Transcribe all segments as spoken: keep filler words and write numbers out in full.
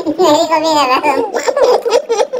मेरी को भी कर रहा हूँ।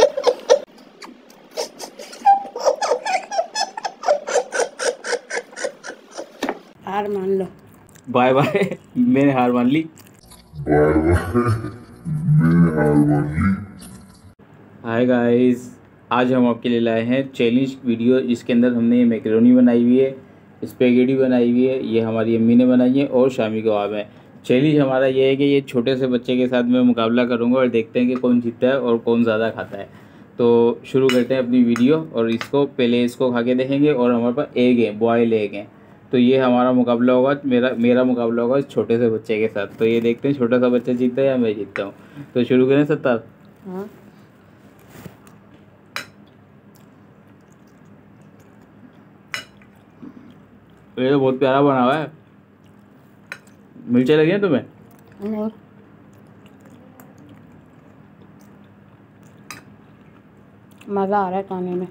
हार मान लो। बाय बाय, मैंने हार मान ली। बाय बाय, मैंने हार मान ली। हाय गाइस, आज हम आपके लिए लाए हैं चैलेंज वीडियो, जिसके अंदर हमने मैकरोनी बनाई हुई है, स्पेगेटी बनाई हुई है, ये हमारी अम्मी ने बनाई है और शामी कबाब है। चैलेंज हमारा ये है कि ये छोटे से बच्चे के साथ मैं मुकाबला करूंगा और देखते हैं कि कौन जीतता है और कौन ज़्यादा खाता है। तो शुरू करते हैं अपनी वीडियो, और इसको पहले इसको खा के देखेंगे। और हमारे पास एग है, बॉयल एग है, तो ये हमारा मुकाबला होगा, मेरा मेरा मुकाबला होगा इस छोटे से बच्चे के साथ। तो ये देखते हैं छोटा सा बच्चा जीतता है या मैं जीतता हूँ। तो शुरू करें सत्तार। हाँ। ये तो बहुत प्यारा बना हुआ है। मिर्चें लगी हैं तुम्हें? नहीं। मज़ा आ रहा है खाने में।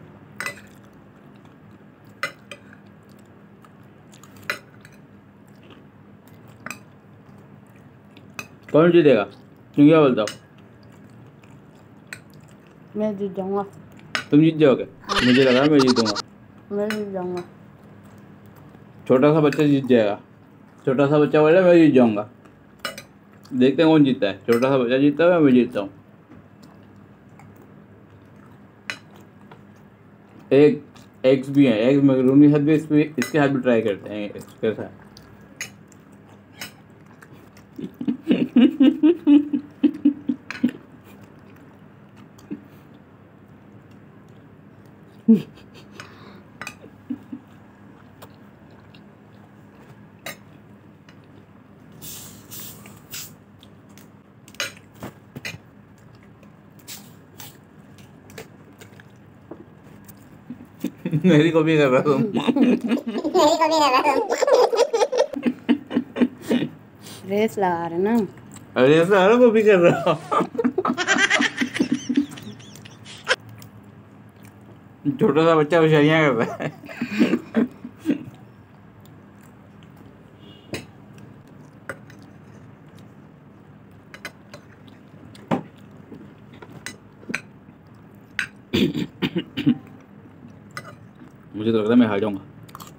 कौन जीतेगा, तुम क्या बोलता हो? मैं जीत जाऊंगा। तुम जीत जाओगे? मुझे लगा मैं जीतूंगा। मैं जीत जाऊंगा। छोटा सा बच्चा जीत जाएगा। छोटा सा बच्चा बोले मैं जीत जाऊंगा। देखते हैं कौन जीतता है, छोटा सा बच्चा जीतता है या मैं जीतता हूँ। एक एग्स भी है, एग्स मैकरोनी के साथ भी, इस पे इसके साथ भी ट्राई करते हैं इसके साथ। मेरी को भी कर रहा तुम। मेरी को भी कर रहा हूँ। रेस लगा रहे ना। अरे सारा को भी कर रहा हूँ। छोटा सा बच्चा होशियारियाँ कर रहा है। मुझे तो लग रहा है मैं हार जाऊंगा।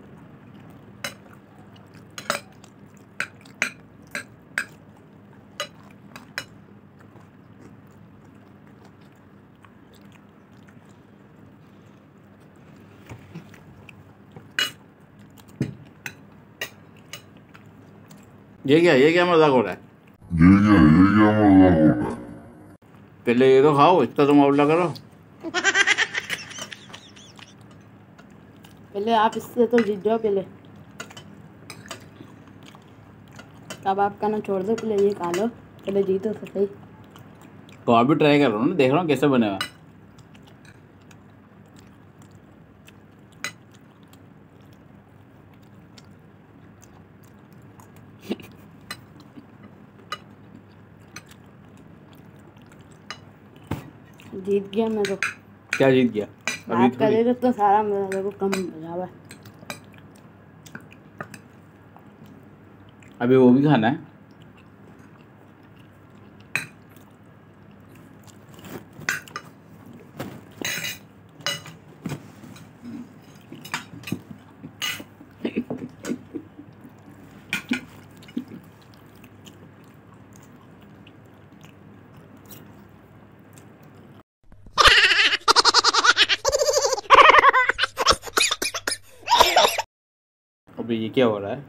ये क्या ये क्या मजाक हो रहा है? ये क्या ये क्या मजाक हो रहा है? पहले ये तो खाओ, इतना तो मुकाबला करो। पहले आप इससे तो जीत जाओ। पहले कबाब का ना छोड़ दो, पहले ये खा लो। पहले जीतो तो सही। तो आप भी ट्राई कर रहा हूँ ना, देख रहा हूँ कैसे बने हुआ। जीत गया मैं तो। क्या जीत गया? अभी बात करेगा तो सारा मेरा देखो कम बचा हुआ है। अभी वो भी खाना है। अभी ये क्या हो रहा है?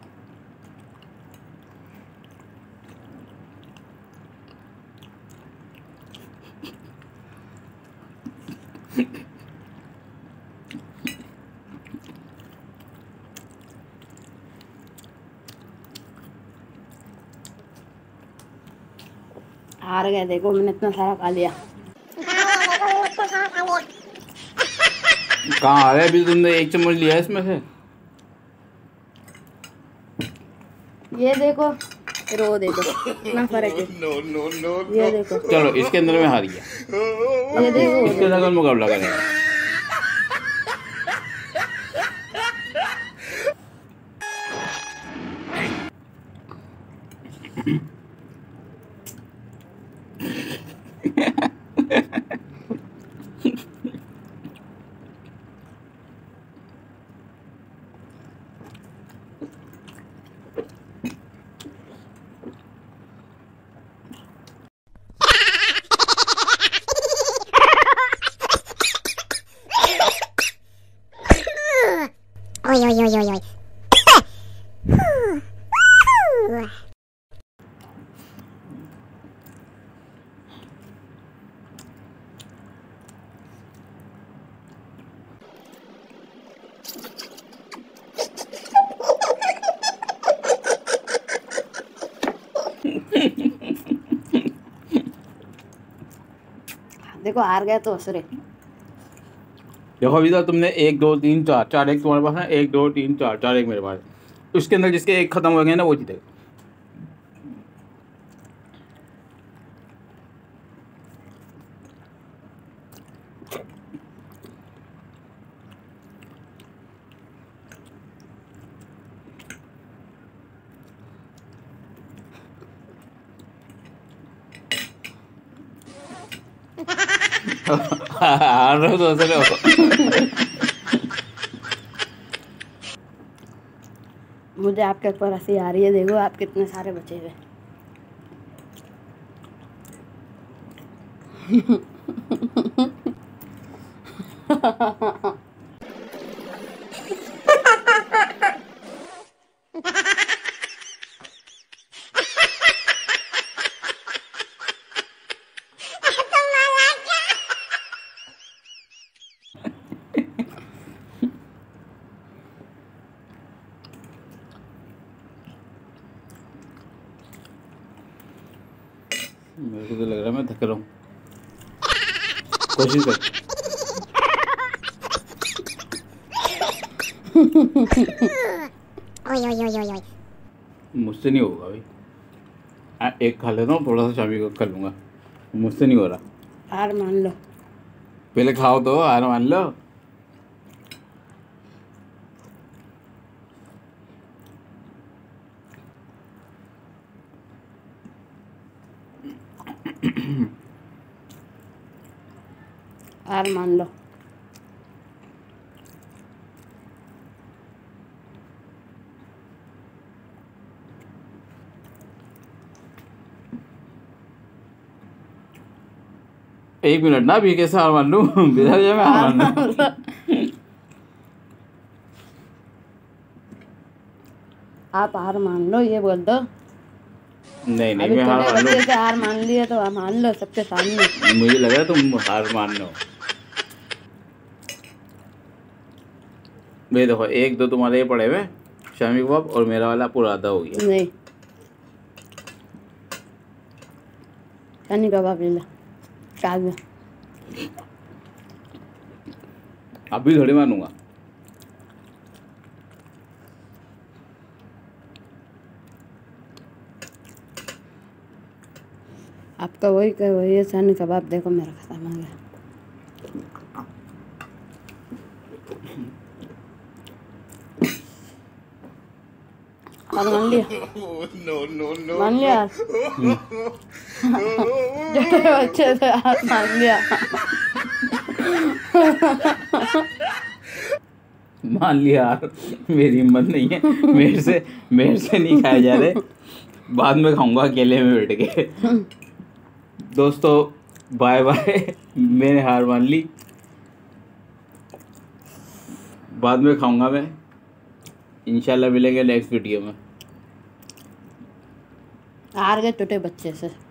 हार गए, देखो मैंने इतना सारा खा लिया। कहाँ आ रहा है? अभी तुमने एक चम्मच लिया है इसमें से। ये देखो, रो देखो कितना फर्क है। नो नो नो ये देखो। चलो इसके अंदर मैं हार गया। ये देखो इसके साथ कौन मुकाबला करेगा? Oi, oi, oi, oi, oi. देखो हार गया तो हंस रहे। देखो अभी तक तुमने एक दो तीन चार चार एक तुम्हारे पास है, एक दो तीन चार चार एक मेरे पास। उसके अंदर जिसके एक खत्म हो गए ना वो जीतेगा। हार रहे हो तो हंस रहे हो। मुझे आपके ऊपर हंसी आ रही है। देखो आप कितने सारे बचे हुए। मेरे को तो लग रहा है मैं थक रहा हूँ। कोशिश कर। Oi, oi, oi, oi, oi. मुझसे नहीं होगा भाई। आ, एक खा लेता हूँ, थोड़ा सा शामी को कर लूँगा। मुझसे नहीं हो रहा। हार मान लो। पहले खाओ तो हार मान लो। हार मान लो। एक मिनट ना, अभी कैसे हार मान लूँ? बिना जाए मैं हार मान लूँ। आप हार मान लो ये बोल दो। नहीं नहीं अभी मैं हार छोटे मान बच्चे लूँ। से हार मान लिया तो आप मान लो सबके सामने। मुझे लग रहा है तुम हार मान लो। भाई देखो एक दो तुम्हारे ये पड़े हुए शामी कबाब और मेरा वाला पूरा आधा हो गया। नहीं शामी कबाब ले लो। कागज अभी थोड़ी मानूंगा। आपका वही का वही है। शामी कबाब देखो मेरा खत्म हो गया। हार मान लिया। No, no, no. मान लिया। छोटे बच्चे से हार मान लिया। मान लिया यार, मेरी हिम्मत नहीं है। मेरे से मेरे से नहीं खाए जा रहे। बाद में खाऊंगा अकेले में बैठ के। दोस्तों बाय बाय। मैंने हार मान ली। बाद में खाऊंगा मैं। इंशाल्लाह मिलेंगे नेक्स्ट वीडियो में। हार गए छोटे बच्चे से।